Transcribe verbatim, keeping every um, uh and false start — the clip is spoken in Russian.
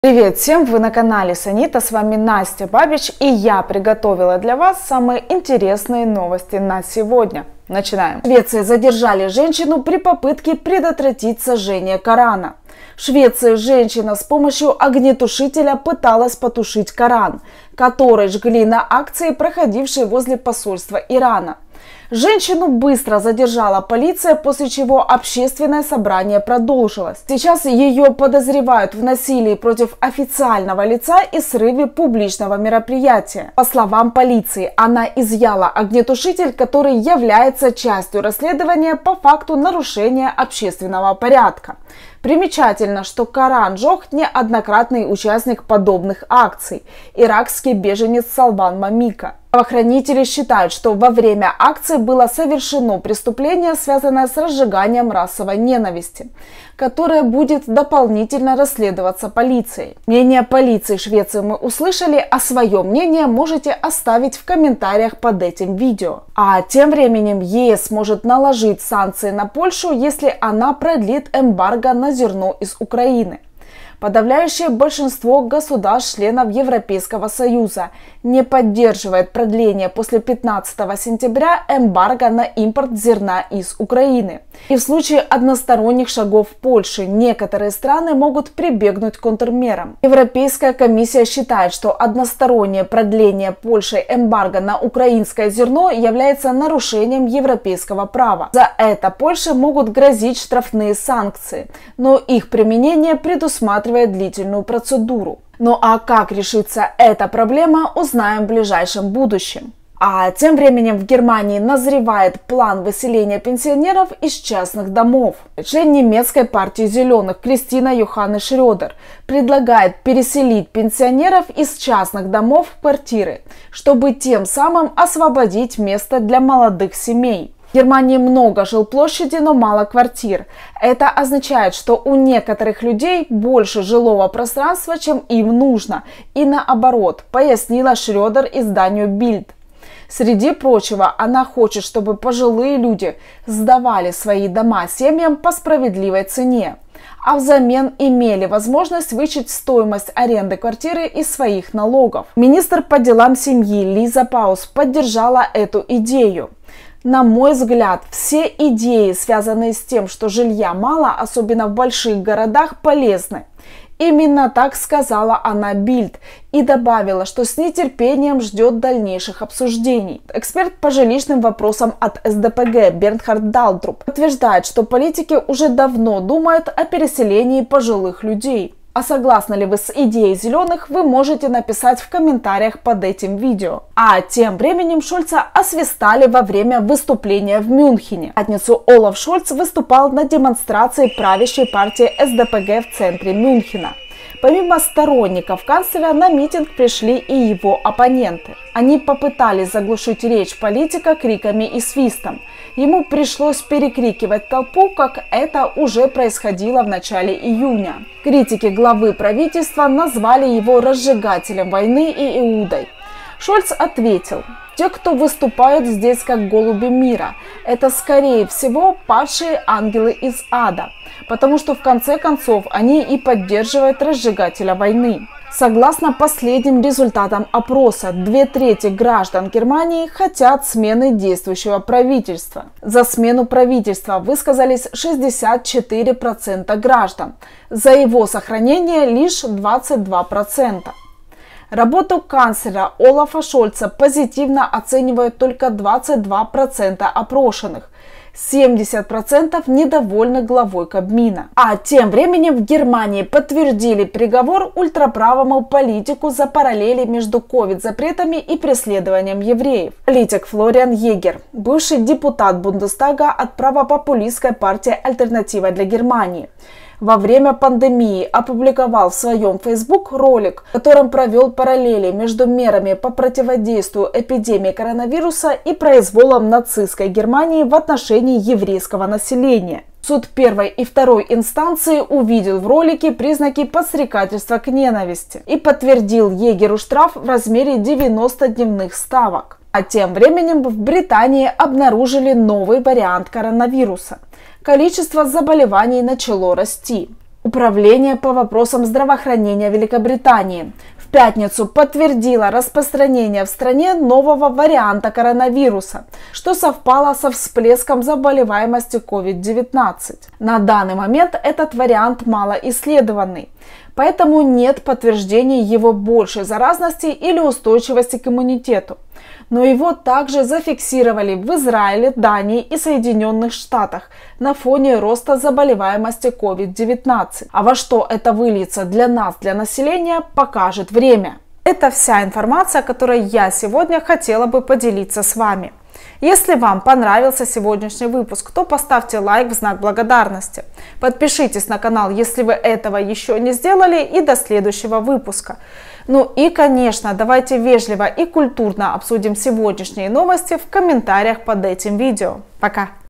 Привет всем! Вы на канале Санита, с вами Настя Бабич, и я приготовила для вас самые интересные новости на сегодня. Начинаем. В Швеции задержали женщину при попытке предотвратить сожжение Корана. В Швеции женщина с помощью огнетушителя пыталась потушить Коран, который жгли на акции, проходившей возле посольства Ирана. Женщину быстро задержала полиция, после чего общественное собрание продолжилось. Сейчас ее подозревают в насилии против официального лица и срыве публичного мероприятия. По словам полиции, она изъяла огнетушитель, который является частью расследования по факту нарушения общественного порядка. Примечательно, что Коран жег неоднократный участник подобных акций – иракский беженец Салван Мамика. Правоохранители считают, что во время акции было совершено преступление, связанное с разжиганием расовой ненависти, которое будет дополнительно расследоваться полицией. Мнение полиции Швеции мы услышали, а свое мнение можете оставить в комментариях под этим видео. А тем временем ЕС может наложить санкции на Польшу, если она продлит эмбарго на зерно из Украины. Подавляющее большинство государств-членов Европейского Союза не поддерживает продление после пятнадцатого сентября эмбарго на импорт зерна из Украины. И в случае односторонних шагов Польши некоторые страны могут прибегнуть к контрмерам. Европейская комиссия считает, что одностороннее продление Польшей эмбарго на украинское зерно является нарушением европейского права. За это Польше могут грозить штрафные санкции, но их применение предусматривает длительную процедуру. Ну а как решится эта проблема, узнаем в ближайшем будущем. А тем временем в Германии назревает план выселения пенсионеров из частных домов. Член немецкой партии «Зеленых» Кристина Йоханне Шредер предлагает переселить пенсионеров из частных домов в квартиры, чтобы тем самым освободить место для молодых семей. В Германии много жилплощади, но мало квартир. Это означает, что у некоторых людей больше жилого пространства, чем им нужно, и наоборот, пояснила Шредер изданию Bild. Среди прочего, она хочет, чтобы пожилые люди сдавали свои дома семьям по справедливой цене, а взамен имели возможность вычесть стоимость аренды квартиры из своих налогов. Министр по делам семьи Лиза Паус поддержала эту идею. На мой взгляд, все идеи, связанные с тем, что жилья мало, особенно в больших городах, полезны. Именно так сказала она Bild и добавила, что с нетерпением ждет дальнейших обсуждений. Эксперт по жилищным вопросам от эс дэ пэ гэ Бернхард Далтруб подтверждает, что политики уже давно думают о переселении пожилых людей. А согласны ли вы с идеей зеленых, вы можете написать в комментариях под этим видео. А тем временем Шольца освистали во время выступления в Мюнхене. В пятницу Олаф Шольц выступал на демонстрации правящей партии эс дэ пэ гэ в центре Мюнхена. Помимо сторонников канцлера на митинг пришли и его оппоненты. Они попытались заглушить речь политика криками и свистом. Ему пришлось перекрикивать толпу, как это уже происходило в начале июня. Критики главы правительства назвали его разжигателем войны и Иудой. Шольц ответил: те, кто выступают здесь как голуби мира, это скорее всего падшие ангелы из ада, потому что в конце концов они и поддерживают разжигателя войны. Согласно последним результатам опроса, две трети граждан Германии хотят смены действующего правительства. За смену правительства высказались шестьдесят четыре процента граждан, за его сохранение лишь двадцать два процента. Работу канцлера Олафа Шольца позитивно оценивают только двадцать два процента опрошенных. семьдесят процентов недовольны главой Кабмина. А тем временем в Германии подтвердили приговор ультраправому политику за параллели между ковид-запретами и преследованием евреев. Политик Флориан Егер, бывший депутат Бундестага от правопопулистской партии «Альтернатива для Германии», во время пандемии опубликовал в своем Facebook ролик, в котором провел параллели между мерами по противодействию эпидемии коронавируса и произволом нацистской Германии в отношении еврейского населения. Суд первой и второй инстанции увидел в ролике признаки подстрекательства к ненависти и подтвердил Егеру штраф в размере девяноста дневных ставок. А тем временем в Британии обнаружили новый вариант коронавируса. Количество заболеваний начало расти. Управление по вопросам здравоохранения Великобритании в пятницу подтвердило распространение в стране нового варианта коронавируса, что совпало со всплеском заболеваемости ковид девятнадцать. На данный момент этот вариант мало исследованный, поэтому нет подтверждений его большей заразности или устойчивости к иммунитету. Но его также зафиксировали в Израиле, Дании и Соединенных Штатах на фоне роста заболеваемости ковид девятнадцать. А во что это выльется для нас, для населения, покажет время. Это вся информация, которой я сегодня хотела бы поделиться с вами. Если вам понравился сегодняшний выпуск, то поставьте лайк в знак благодарности. Подпишитесь на канал, если вы этого еще не сделали, и до следующего выпуска. Ну и, конечно, давайте вежливо и культурно обсудим сегодняшние новости в комментариях под этим видео. Пока!